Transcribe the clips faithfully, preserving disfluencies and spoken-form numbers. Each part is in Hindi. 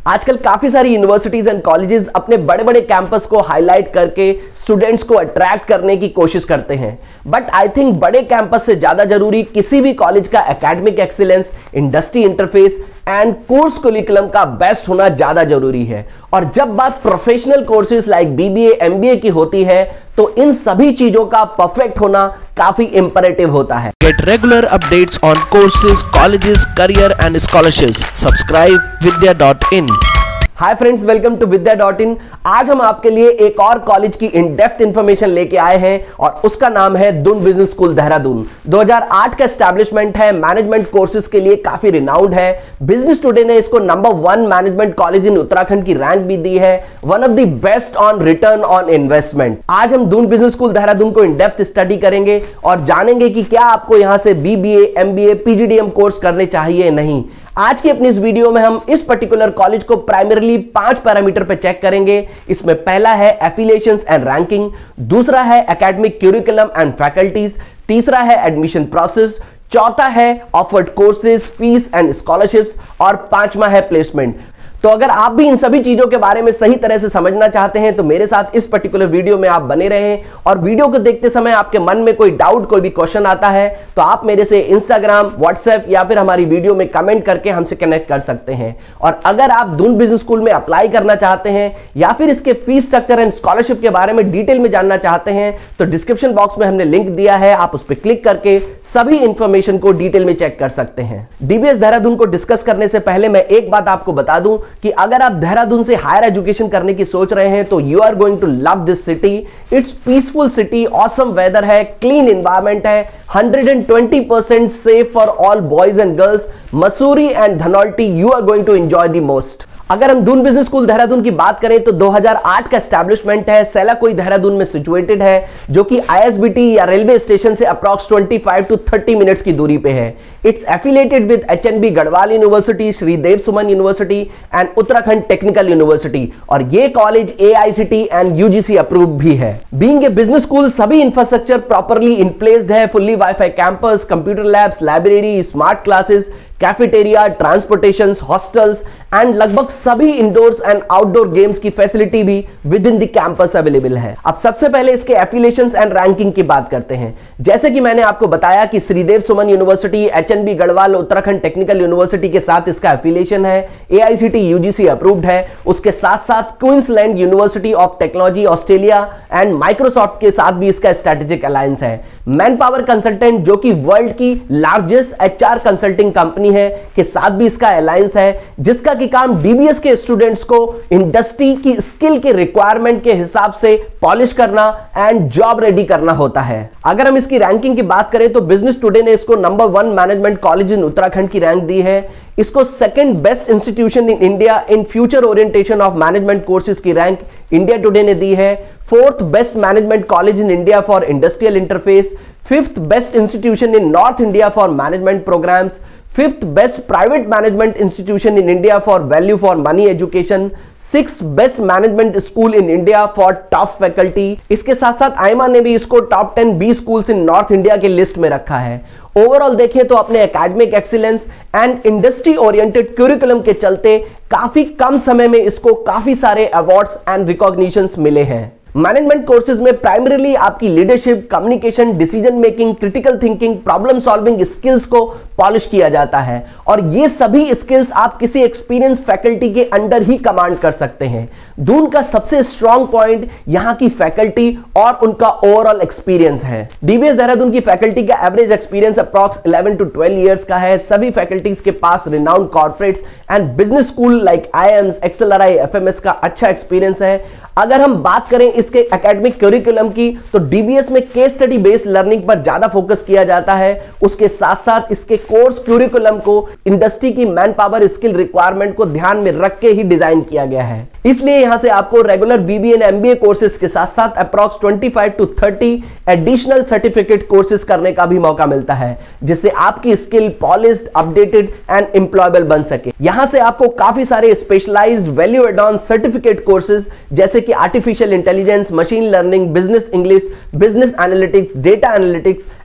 आजकल काफी सारी यूनिवर्सिटीज एंड कॉलेजेस अपने बड़े बड़े कैंपस को हाईलाइट करके स्टूडेंट्स को अट्रैक्ट करने की कोशिश करते हैं, बट आई थिंक बड़े कैंपस से ज्यादा जरूरी किसी भी कॉलेज का academic excellence, industry interface and course curriculum का बेस्ट होना ज्यादा जरूरी है। और जब बात professional courses like BBA, MBA की होती है तो इन सभी चीजों का परफेक्ट होना काफी इंपैरेटिव होता है। Get regular updates on courses, colleges, career and scholarships. Subscribe vidya dot in. Hi friends, welcome to Vidya dot in. आज हम आपके लिए एक और कॉलेज की इन डेप्थ इंफॉर्मेशन लेके आए हैं और उसका नाम है दून बिजनेस स्कूल देहरादून। दो हज़ार आठ का एस्टैब्लिशमेंट है, मैनेजमेंट कोर्सेज के लिए काफी रिनाउंड है। बिजनेस टुडे ने इसको number one management college in Uttarakhand की रैंक भी दी है, one of the best on return on investment. आज हम दून बिजनेस स्कूल देहरादून को इन डेप्थ स्टडी करेंगे और जानेंगे कि क्या आपको यहां से बीबीए, एमबीए, पीजीडीएम कोर्स करने चाहिए नहीं। आज की अपनी इस वीडियो में हम इस पर्टिकुलर कॉलेज को प्राइमरीली पांच पैरामीटर पे चेक करेंगे। इसमें पहला है एफिलिएशंस एंड रैंकिंग, दूसरा है एकेडमिक क्यूरिकुलम एंड फैकल्टीज, तीसरा है एडमिशन प्रोसेस, चौथा है offered courses, fees and scholarships और पांचवा है प्लेसमेंट। तो अगर आप भी इन सभी चीजों के बारे में सही तरह से समझना चाहते हैं तो मेरे साथ इस पर्टिकुलर वीडियो में आप बने रहें। और वीडियो को देखते समय आपके मन में कोई डाउट, कोई भी क्वेश्चन आता है तो आप मेरे से इंस्टाग्राम, व्हाट्सएप या फिर हमारी वीडियो में कमेंट करके हमसे कनेक्ट कर सकते हैं। और अगर आप दून बिजनेस स्कूल में अप्लाई करना चाहते हैं या फिर इसके फीस स्ट्रक्चर एंड स्कॉलरशिप के बारे में डिटेल में जानना चाहते हैं तो डिस्क्रिप्शन बॉक्स में हमने लिंक दिया है, आप उस पर क्लिक करके सभी इंफॉर्मेशन को डिटेल में चेक कर सकते हैं। डीबीएस देहरादून को डिस्कस करने से पहले मैं एक बात आपको बता दूं कि अगर आप देहरादून से हायर एजुकेशन करने की सोच रहे हैं तो you are going to love this city. It's peaceful city, awesome weather है, क्लीन एनवायरनमेंट है, one hundred twenty percent safe for all boys and girls. Mussoorie and Dhanaulti you are going to enjoy the most. अगर हम दून बिजनेस स्कूल देहरादून की बात करें तो दो हज़ार आठ का एस्टैब्लिशमेंट है, सेलाकोई देहरादून में सिचुएटेड है, जो कि आईएसबीटी या रेलवे स्टेशन से अप्रॉक्स पच्चीस टू तीस मिनट्स की दूरी पे है। It's affiliated with HNB Garhwal university, Shri Dev Suman university and Uttarakhand technical university. और ये college AICTE and UGC approved भी है। बीइंग ए बिजनेस स्कूल सभी इंफ्रास्ट्रक्चर प्रॉपर्ली इन प्लेस्ड है, fully WiFi campus, computer labs, library, smart classes, cafeteria, transportation, hostels and लगभग सभी इंडोर्स एंड आउटडोर गेम्स की फैसिलिटी भी with in the campus available है। अब सबसे पहले इसके एफिलिएशंस एंड रैंकिंग की बात करते हैं। जैसे कि मैंने आपको बताया कि Shridev Suman university, HNB Garhwal, Uttarakhand technical university के साथ इसका एफिलिएशन है, एआईसीटी यूजीसी अप्रूव्ड है। उसके साथ साथ Queensland university of technology Australia and Microsoft के साथ भी इसका स्ट्रेटेजिक अलायंस है। मैन पावर कंसल्टेंट, जो कि वर्ल्ड की लार्जेस्ट एचआर कंसल्टिंग कंपनी है, के साथ भी इसका अलायंस है, जिसका की काम डीबीएस के स्टूडेंट्स को इंडस्ट्री की स्किल के रिक्वायरमेंट के हिसाब से पॉलिश करना एंड जॉब रेडी करना होता है। अगर हम इसकी रैंकिंग की बात करें तो बिजनेस टुडे ने इसको number one management college in Uttarakhand की रैंक दी है। इसको second best institution in India in future orientation of management courses की रैंक इंडिया टुडे ने दी है। Fourth best management college in India for industrial interface, fifth best institution in north India for management programmes, fifth best private management institution in India for value for money education, sixth best management school in India for top faculty. इसके साथ साथ आईमा ने भी इसको top ten B schools in north India के लिस्ट में रखा है। ओवरऑल देखें तो अपने academic excellence and industry oriented curriculum के चलते काफी कम समय में इसको काफी सारे अवार्ड्स एंड रिकॉग्निशंस मिले हैं। मैनेजमेंट कोर्सेज में प्राइमरीली आपकी leadership, communication, decision making, critical thinking, problem solving skills को पॉलिश किया जाता है और ये सभी स्किल्स आप किसी एक्सपीरियंस फैकल्टी के अंडर ही कमांड कर सकते हैं। दून का सबसे स्ट्रॉन्ग पॉइंट यहाँ की फैकल्टी और उनका ओवरऑल एक्सपीरियंस है। डीबीएस देहरादून की फैकल्टी का average experience approx eleven to twelve years का है। सभी फैकल्टीज के पास renowned corporates and business school like IIMs, XLRI, FMS का अच्छा एक्सपीरियंस है। अगर हम बात करें इसके एकेडमिक करिकुलम की तो डीबीएस में केस स्टडी बेस्ड लर्निंग पर ज्यादा फोकस किया जाता है। उसके साथ साथ इसके कोर्स करिकुलम को इंडस्ट्री की मैन पावर स्किल रिक्वायरमेंट को ध्यान में रख के ही डिजाइन किया गया है। इसलिए यहां से आपको regular BBA and MBA courses के साथ साथ अप्रॉक्स पच्चीस टू तीस एडिशनल सर्टिफिकेट कोर्सेज करने का भी मौका मिलता है, जिससे आपकी skill polished, updated and employable बन सके। यहां से आपको काफी सारे specialised value add on certificate courses जैसे कि artificial intelligence, machine learning, business English, business analytics, data analytics,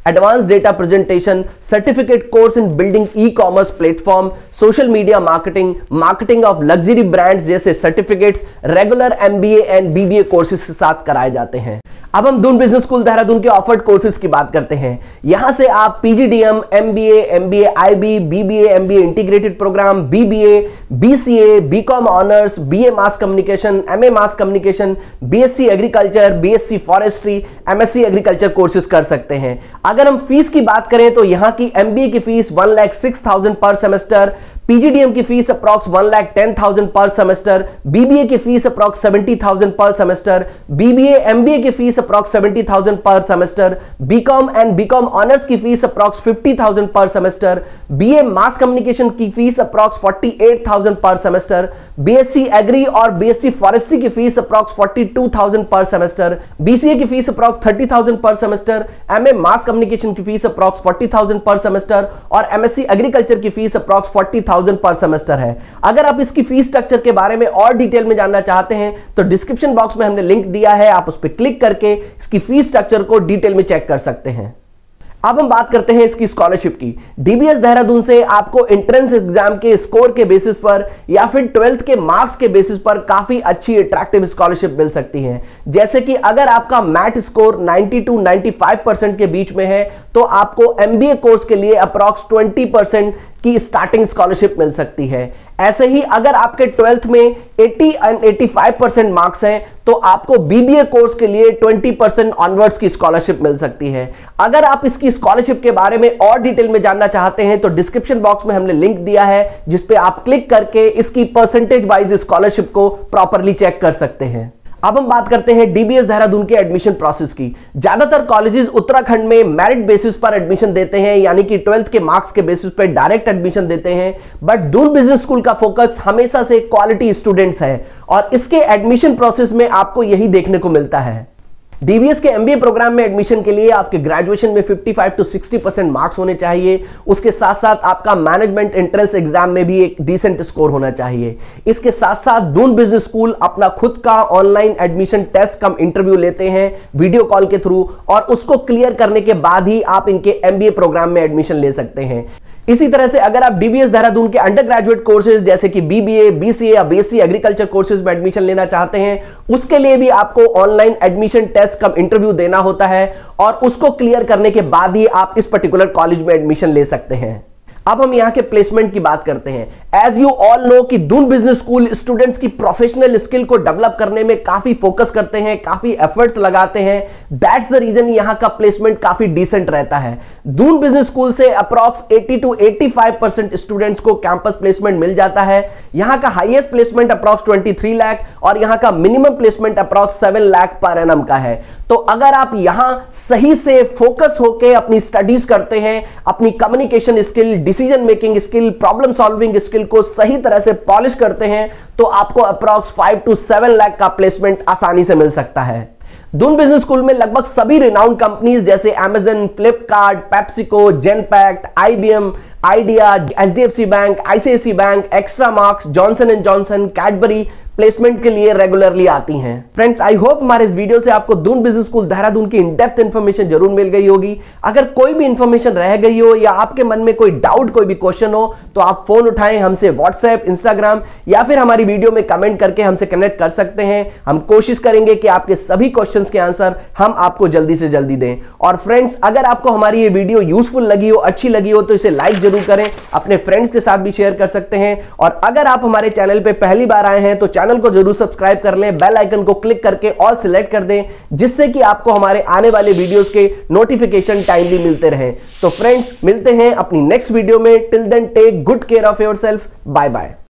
advanced data presentation, certificate course in building e-commerce platform, social media marketing, marketing of luxury brands जैसे certificates regular MBA and BBA courses के साथ कराए जाते हैं। अब हम दून बिजनेस स्कूल देहरादून के ऑफर्ड कोर्सेज की बात करते हैं। यहां से आप PGDM, MBA, MBA IB, BBA, MBA integrated programme, BBA, BCA, BCom honours, BA mass communication, MA mass communication, BSc agriculture, BSc forestry, MSc agriculture courses कर सकते हैं। अगर हम फीस की बात करें तो यहां की एमबीए की fees one lakh six thousand per semester, PGDM की fees approx one lakh ten thousand per semester, BBA की fees approx seventy thousand per semester, BBA MBA की fees approx seventy thousand per semester, BCom and BCom honours की fees approx fifty thousand per semester, BA mass communication की fees approx forty eight thousand per semester, BSc agri और बीएससी फॉरेस्ट्री की fees approx forty two thousand per semester, BCA की fees approx thirty thousand per semester, MA mass communication की fees approx forty thousand per semester और एमएससी एग्रीकल्चर की fees approx forty thousand per semester है। अगर आप इसकी फीस स्ट्रक्चर के बारे में और डिटेल में जानना चाहते हैं तो डिस्क्रिप्शन बॉक्स में हमने लिंक दिया है, आप उस पर क्लिक करके इसकी फीस स्ट्रक्चर को डिटेल में चेक कर सकते हैं। अब हम बात करते हैं इसकी स्कॉलरशिप की। डीबीएस देहरादून से आपको एंट्रेंस एग्जाम के स्कोर के बेसिस पर या फिर ट्वेल्थ के मार्क्स के बेसिस पर काफी अच्छी अट्रैक्टिव स्कॉलरशिप मिल सकती है। जैसे कि अगर आपका math score ninety to ninety five percent के बीच में है तो आपको एमबीए कोर्स के लिए अप्रॉक्स ट्वेंटी परसेंट की स्टार्टिंग स्कॉलरशिप मिल सकती है। ऐसे ही अगर आपके ट्वेल्थ में eighty and eighty five percent marks हैं तो आपको बीबीए कोर्स के लिए ट्वेंटी परसेंट ऑनवर्ड्स की स्कॉलरशिप मिल सकती है। अगर आप इसकी स्कॉलरशिप के बारे में और डिटेल में जानना चाहते हैं तो डिस्क्रिप्शन बॉक्स में हमने लिंक दिया है जिस पे आप क्लिक करके इसकी परसेंटेज वाइज स्कॉलरशिप को प्रॉपरली चेक कर सकते हैं। अब हम बात करते हैं डीबीएस देहरादून के एडमिशन प्रोसेस की। ज्यादातर कॉलेजेस उत्तराखंड में मेरिट बेसिस पर एडमिशन देते हैं, यानी कि ट्वेल्थ के मार्क्स के बेसिस पर डायरेक्ट एडमिशन देते हैं, बट दून बिजनेस स्कूल का फोकस हमेशा से क्वालिटी स्टूडेंट्स है और इसके एडमिशन प्रोसेस में आपको यही देखने को मिलता है। डीबीएस के एमबीए प्रोग्राम में एडमिशन के लिए आपके ग्रेजुएशन में fifty five to sixty percent marks होने चाहिए। उसके साथ साथ आपका मैनेजमेंट एंट्रेंस एग्जाम में भी एक डिसेंट स्कोर होना चाहिए। इसके साथ साथ दून बिजनेस स्कूल अपना खुद का online admission test cum interview लेते हैं वीडियो कॉल के थ्रू और उसको क्लियर करने के बाद ही आप इनके एमबीए प्रोग्राम में एडमिशन ले सकते हैं। इसी तरह से अगर आप डीबीएस देहरादून के अंडर ग्रेजुएट कोर्सेज जैसे कि बीबीए, बीसीए या बीएससी एग्रीकल्चर कोर्सेज में एडमिशन लेना चाहते हैं, उसके लिए भी आपको online admission test cum interview देना होता है और उसको क्लियर करने के बाद ही आप इस पर्टिकुलर कॉलेज में एडमिशन ले सकते हैं। अब हम यहां के प्लेसमेंट की बात करते हैं। एज यू ऑल नो कि दून बिजनेस स्कूल स्टूडेंट्स की प्रोफेशनल स्किल को डेवलप करने में काफी फोकस करते हैं, काफी एफर्ट्स लगाते हैं। दैट्स द रीजन यहां का प्लेसमेंट काफी डिसेंट रहता है। दून बिजनेस स्कूल से approx eighty to eighty five percent students को कैंपस प्लेसमेंट मिल जाता है। यहां का highest placement approx twenty three lakh और यहां का minimum placement approx seven lakh per annum का है। तो अगर आप यहां सही से फोकस होकर अपनी स्टडीज करते हैं, अपनी communication skill, decision making skill, problem solving skill को सही तरह से पॉलिश करते हैं तो आपको approx five to seven lakh का प्लेसमेंट आसानी से मिल सकता है। दून बिजनेस स्कूल में लगभग सभी रिनाउंड कंपनीज जैसे Amazon, Flipkart, PepsiCo, Genpact, IBM, Idea, HDFC bank, ICICI bank, extra marks, Johnson and Johnson, Cadbury placement के लिए रेगुलरली आती हैं। फ्रेंड्स, आई होप हमारे इस वीडियो से आपको दून बिजनेस स्कूल देहरादून की इन डेप्थ इंफॉर्मेशन जरूर मिल गई होगी। अगर कोई भी इंफॉर्मेशन रह गई हो या आपके मन में कोई डाउट, कोई भी क्वेश्चन हो तो आप फोन उठाएं, हमसे व्हाट्सएप, इंस्टाग्राम या फिर हमारी वीडियो में कमेंट करके हमसे कनेक्ट कर सकते हैं। हम कोशिश करेंगे कि आपके सभी क्वेश्चन के आंसर हम आपको जल्दी से जल्दी दें। और फ्रेंड्स, अगर आपको हमारी ये वीडियो यूजफुल लगी हो, अच्छी लगी हो तो इसे लाइक जरूर करें, अपने फ्रेंड्स के साथ भी शेयर कर सकते हैं। और अगर आप हमारे चैनल पे पहली बार आए हैं तो चैनल को जरूर सब्सक्राइब कर लें, बेल आइकन को क्लिक करके ऑल सिलेक्ट कर दें जिससे कि आपको हमारे आने वाले वीडियोस के नोटिफिकेशन टाइमली मिलते रहें। तो फ्रेंड्स, मिलते हैं अपनी नेक्स्ट वीडियो में। Till then take good care of yourself. Bye bye.